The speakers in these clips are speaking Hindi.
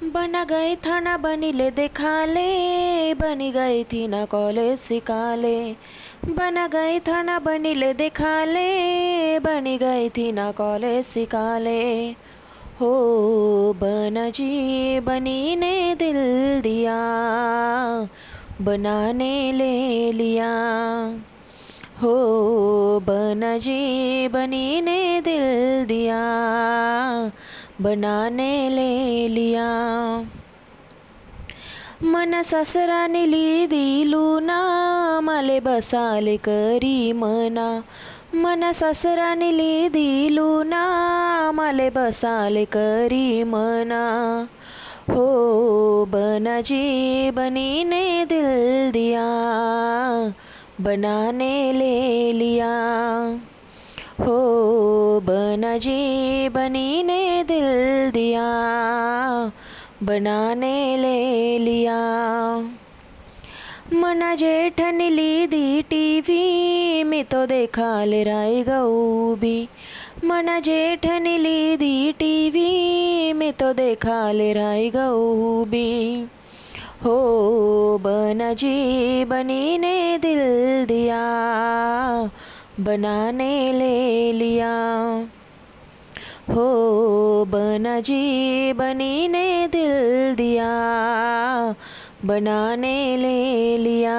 बना गई था ना बनीले देखा ले, बनी गई थी ना कॉलेज सिखा ले। बना गई था ना बनीले देखा ले, बनी गई थी ना कॉलेज सिखा ले। हो बना जी बनी ने दिल दिया, बनाने ले लिया। हो बना जी बनी ने दिल दिया, बनाने ले लिया। मन ससराने दिलूना, माले बसाले करी मना। मन ससराने दिलूना, माले बसाले करी मना। हो बना जी बनी ने दिल दिया, बनाने ले लिया। हो बना जी बनी ने दिल दिया, बनाने ले लिया। मना जेठन दी टीवी में तो देखा ले राय गऊ भी। मना जेठन दी टीवी में तो देखा ले राय गऊ भी। हो बना जी बनी ने दिल दिया, बनाने ले लिया। हो बना जी बनी ने दिल दिया, बनाने ले लिया।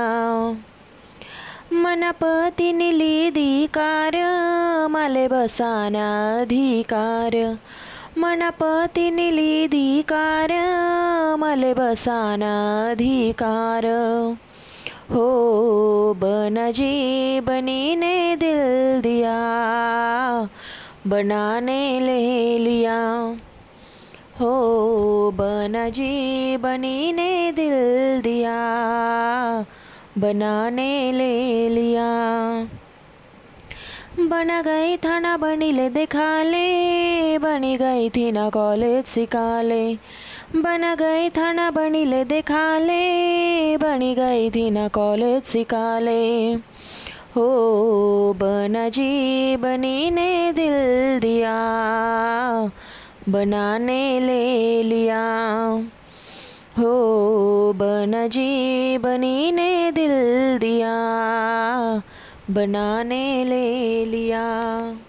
मन पति धिकार, माले बसाना अधिकार। मन पति धिकार, माले बसाना अधिकार। हो बना जी बनी ने दिल दिया, बनाने ले लिया। हो बना जी बनी ने दिल दिया, बनाने ले लिया। बना गई था ना बनीले देखा ले, बनी गई थी ना कॉलेज सिखा ले। बना गई था ना बनीले देखा ले, बनी गई थी ना कॉलेज सिखा ले। हो बना जी बनी ने दिल दिया, बनाने ले लिया। हो बना जी बनी ने दिल दिया, बनाने ले लिया।